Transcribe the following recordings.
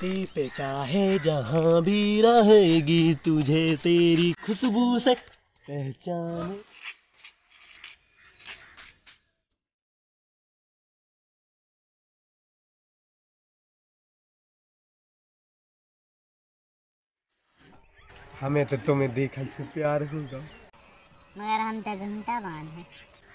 धरती पे चाहे जहाँ भी रहेगी, तुझे तेरी खुशबू से पहचाने। हमें तो तुम्हें देखने से प्यार होगा, मगर हम तो घंटा बांध है।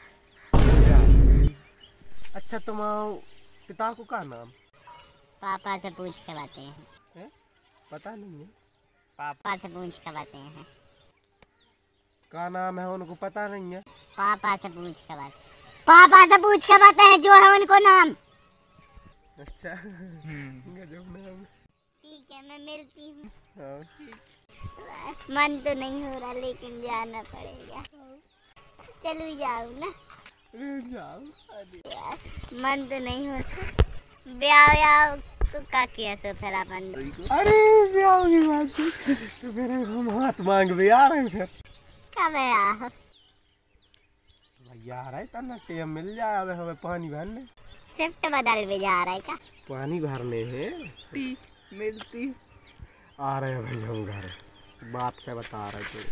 अच्छा तुम्हारे पिता को क्या नाम? पापा से पूछ के बातें हैं। पता नहीं है। पापा से पूछ के बातें हैं। क्या नाम है उनको पता नहीं है? पापा से पूछ के बात। पापा से पूछ के बातें हैं जो है उनको नाम। अच्छा गजब नाम। ठीक है मैं मिलती हूँ। हाँ ठीक। मन तो नहीं हो रहा लेकिन जाना पड़ेगा। चलो जाओ ना। जाओ। मन तो नहीं हो रहा। ब्याह तो का किया सो फिर अपन। अरे ब्याह की बात तो फिर हम हाथ मांग भी आ रहे हैं फिर। कब है यार? भैया आ रहा है तना टाइम मिल जाए। अब हमें पानी भरने शिफ्ट बदल भी जा रहा है क्या? पानी भरने हैं मिलती आ रहे हैं भाई हम घर। बात क्या बता रहे थे।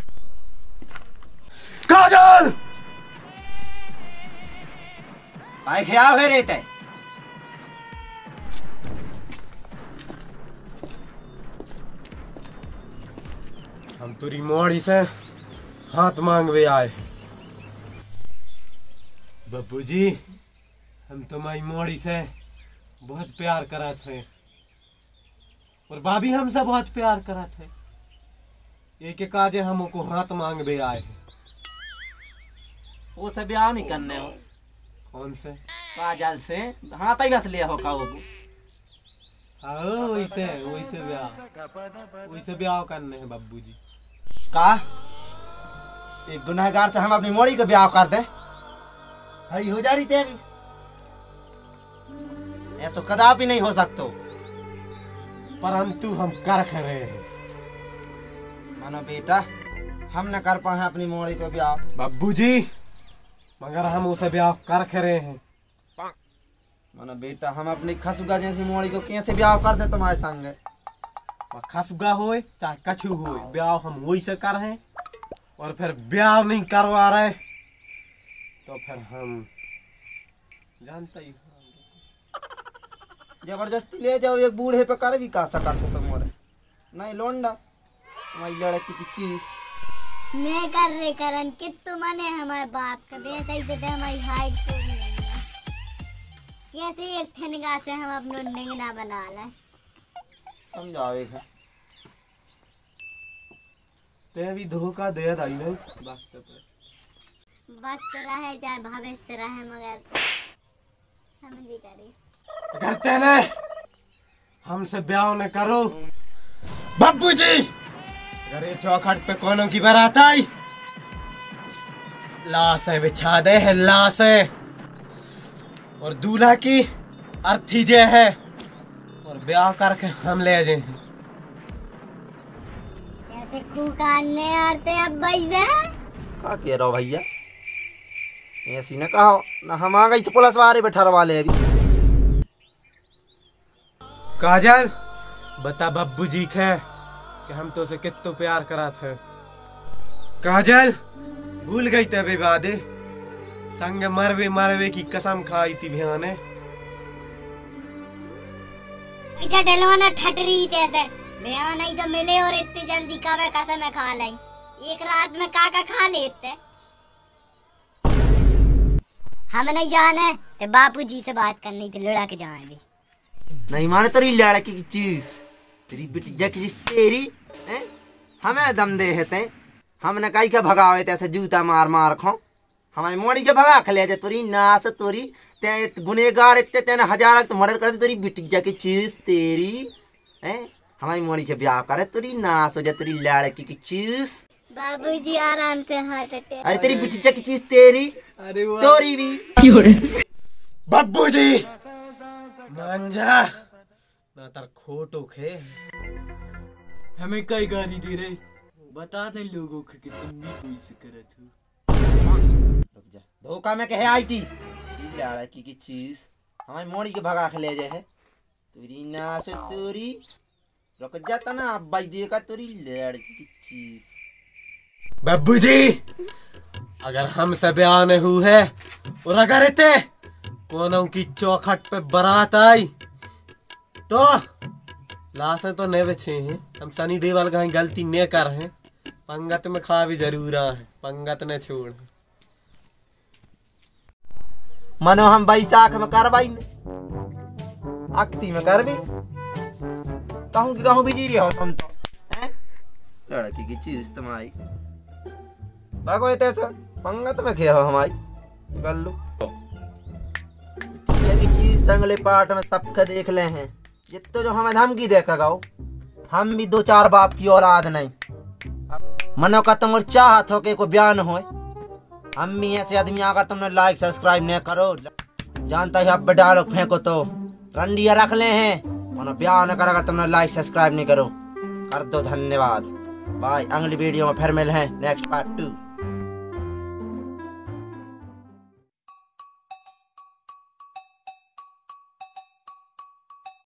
काजल काय ख्याल है रहते हम तुरी मोड़ी से हाथ मांगवे आए। बब्बू जी हम तुम्हारी मोड़ी से बहुत प्यार करा थे और भाभी हमसे बहुत प्यार करा थे। एक काजे हमको हाथ मांगवे आए। वो सब ब्याह नहीं करने हो? कौन से? काजल से हाथ ही बस लिया हो का वो? वैसे ब्याह करने हैं बब्बू जी। का एक गुनहगार से हम अपनी मोड़ी को ब्याह कर दे? हरी हो जा रही थी अभी। ऐसा कदापि नहीं हो सकता। परंतु हम कर रहे हैं। मानो बेटा हम न कर पाए अपनी मोड़ी को ब्याह। बब्बू जी मगर हम उसे ब्याह कर रहे हैं। मानो बेटा हम अपनी खसुगा जैसी मोड़ी को कैसे ब्याह कर दे तुम्हारे संग? खसुगा होए चाहे कछु होए ब्याह हम वही से कर रहे हैं। और फिर ब्याह नहीं करवा रहे तो फिर हम जानते ही जबरदस्ती ले जाओ। एक बूढ़े पे कर भी का सकत हो तुम्हारे नहीं लोंडा तुम्हारी लड़की की चीज। मैं कर रहे करन कितु मने हमारे बाप का बेटा ही देते हमारी हाइट को भी नहीं है। कैसे एक ठनगा से हम अपनो निगना बना ले? समझावेगा ते भी धोखा दे दाई नहीं वक्त पे। वक्त रहे चाहे भविष्य रहे मगर समझी करी करते ने हमसे ब्याह न करो। बब्बू जी अगर ये चौखट पे कोनो की बारात आई लाशें बिछा दे है लाशें और दूल्हा की अर्थी जे है और ब्याह करके हम ले जाए। ऐसे खूकाने आते अब भाई से का कह रहा हो भैया? ऐसी न कहो ना हम आ गई से पुलिस वाले बैठा ले अभी। काजल बता बब्बू जी के कि हम तो से कितना प्यार करा थे। काजल भूल गई तबे वादे संग मरवे मरवे की कसम खाई थी भैया ने। पीछे डलवाना ठटरी तैसे भैया नहीं तो मिले और इतनी जल्दी कब कसम खा लाई। एक रात में काका खा लेते हम नहीं जाने तो बापूजी से बात करनी थी लड़ा के जाएंगे। नहीं माने तेरी लड़की की चीज तेरी बिटिया की चीज तेरी है? हमें दम दे हेते हमने कई के भगावे तैसे जूता मार मार खो हमारी मोड़ी के भगा खले जा तोरी नास तोरी ते गुनेगार इतने तेने हजार तो मर्डर कर दे। तेरी बिटिया की चीज तेरी है हमारी मोड़ी के ब्याह करे तोरी नास हो जा तेरी लड़की की चीज। बाबूजी आराम से हाथ हटे। अरे तेरी बिटिया की चीज तेरी तोरी भी। बब्बू जी मान जा ना तर खोटो खे। हमें कई गाली दे रहे बता दे लोगों को कि तुम भी कोई से करत हो। रुक जा धोखा में कहे आई थी लड़की की चीज हमारी मोड़ी के भगा के ले जाए है। तेरी नास तोरी रुक जाता ना अब भाई देखा तेरी लड़की की चीज। बब्बू जी अगर हमसे ब्याह नहीं हुए और अगर इतने कोनों की चौखट पे बारात आई तो लाशें तो नहीं बचे हैं। हम सनी देओल का गलती नहीं कर हैं, पंगत में खा भी जरूर है, पंगत न छोड़। मनो हम बैसाख में करवाई अक्ति में कर भी कहूँ बिजी रही हो तुम तो हैं? लड़की की चीज तुम्हारी भागो ये तैसा पंगत में खेल हो हमारी गल्लू की चीज संगले पार्ट में सबके देख ले हैं। ये तो जो हमें धमकी देखा गाओ हम भी 2-4 बाप की औलाद नहीं। मनो का तुम चाहत हो के को बयान हो हम भी ऐसे आदमी अगर तुमने लाइक सब्सक्राइब नहीं करो जानता है अब डालो फेंको तो रंडिया रख ले हैं। मनो ब्याह न कर अगर तुमने लाइक सब्सक्राइब नहीं करो कर दो। धन्यवाद बाय। अगली वीडियो में फिर मिल हैं नेक्स्ट पार्ट 2।